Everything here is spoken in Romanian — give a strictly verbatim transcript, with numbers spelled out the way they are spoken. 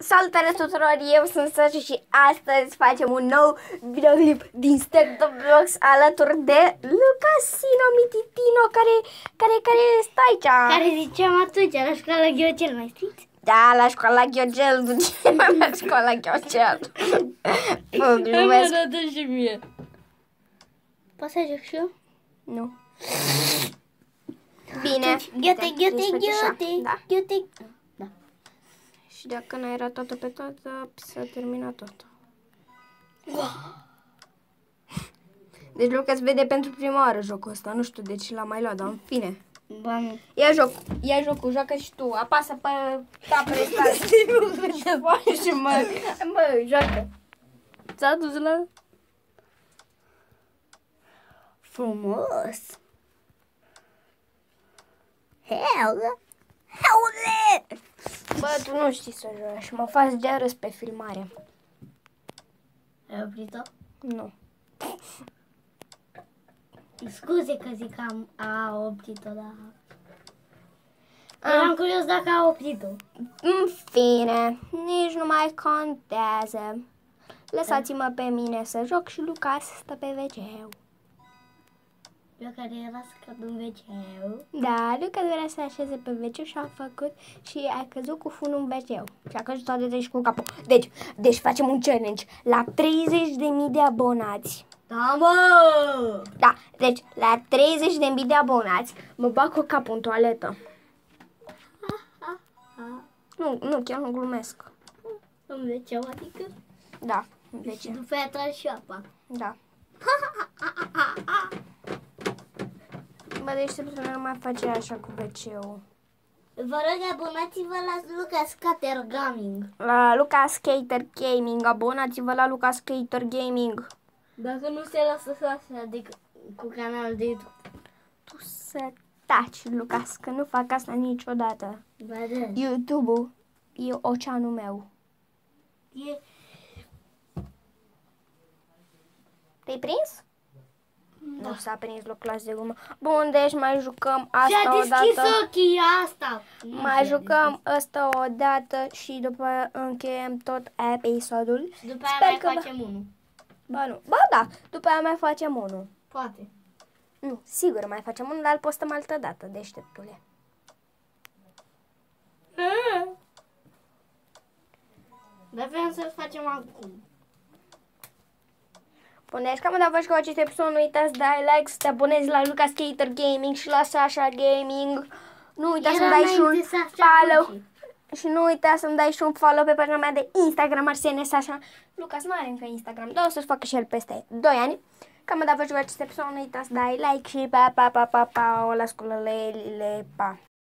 Salutare tuturor, eu sunt Sasha și astăzi facem un nou videoclip din Stack the Blocks alături de Lucasino Mititino, care, care, care stă aici. Care ziceam atunci, la școala Ghiocel, mai știți? Da, la școala Ghiocel, duce la școala Ghiocel. Glumesc. Mă dă și mie. Poți să joc și eu? Nu. Bine. Ghiote, ghiote, ghiote, da. ghiote. Și dacă n-ai ratat-o pe toată, s-a terminat tot. Deci Lucas vede pentru prima oară jocul ăsta. Nu știu de ce l-am mai luat, dar în fine. Ba nu. Ia joc, ia jocul, joacă și tu. Apasă pe tapere stare. Și mă, mă, joacă. S-a dus la... Frumos. Hell. Hell. Bă, tu nu știi să joci. Mă faci de râs pe filmare. Ai oprit-o? Nu. Scuze că zic că am a oprit-o, dar... Eram curios dacă a oprit-o. În fine, nici nu mai contează. Lăsați-mă pe mine să joc și Lucas stă pe ve ce-ul. Eu care era să cad în ve ce-ul. Da, Lucas vrea să așeze pe ve ce și a făcut și a căzut cu funul în ve ce-ul. Și a căzut toate trei și cu capul. Deci, deci facem un challenge la treizeci de mii de abonați. Da, mă! Da, deci la treizeci de mii de abonați mă bag cu capul în toaletă. Nu, nu, chiar nu glumesc. În ve ce-ul, adică? Da, în ve ce. Și după aia tragi și apa. Da. Bă, deci să nu mai face așa cu ve ce-ul. Vă rog, abonați-vă la Lucas Skater Gaming. La Lucas Skater Gaming, abonați-vă la Lucas Skater Gaming. Dacă nu se lasă așa, adică cu canalul de YouTube. Tu să taci, Lucas, că nu fac asta niciodată. Ba da. YouTube-ul e oceanul meu. E... Te-ai prins? Da. Nu s-a prins la clasă de gumă. Bun, deci mai jucăm asta Și-a deschis odată. ochii asta. Mai jucăm asta odată și după încheiem tot episodul. Și după aia Sper mai că facem unul. Ba nu. Ba da, după aia mai facem unul. Poate. Nu, sigur mai facem unul, dar îl postăm altă dată, deșteptule. Dar vrem să-l facem acum. Puneți cam dacă faci cu acest episod, nu uitați să dai like, să te abonezi la Lucas Skater Gaming și la Sasha Gaming. Nu uita să-mi dai și un follow. Și nu uita să-mi dai și un follow pe pagina mea de Instagram, Arsene Sasha. Lucas nu are încă Instagram, dar o să-și facă și el peste doi ani. Cam dacă faci cu acest episod, nu uita să dai like și pa, pa, pa, pa, pa, o la sculele, pa.